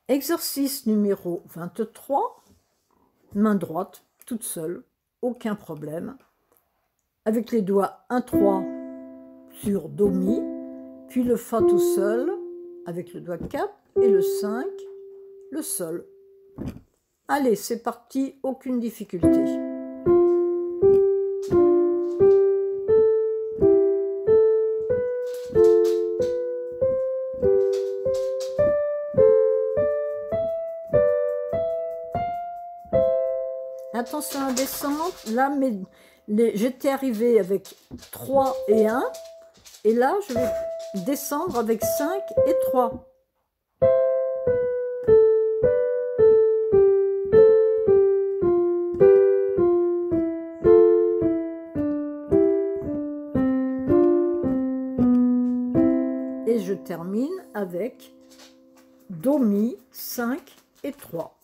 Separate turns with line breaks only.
Exercice numéro 23, main droite, toute seule, aucun problème. Avec les doigts 1, 3 sur Do, Mi, puis le Fa tout seul, avec le doigt 4 et le 5, le Sol. Allez, c'est parti, aucune difficulté. Attention à descendre, là j'étais arrivée avec 3 et 1, et là je vais descendre avec 5 et 3. Et je termine avec Do, Mi, 5 et 3.